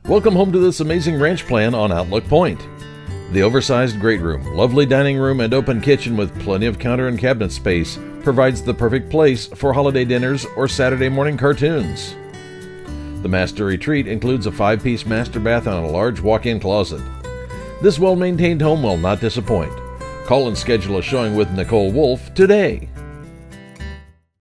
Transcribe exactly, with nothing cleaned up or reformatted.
Welcome home to this amazing ranch plan on Outlook Point. The oversized great room, lovely dining room, and open kitchen with plenty of counter and cabinet space provides the perfect place for holiday dinners or Saturday morning cartoons. The master retreat includes a five-piece master bath and a large walk-in closet. This well-maintained home will not disappoint. Call and schedule a showing with Nicole today.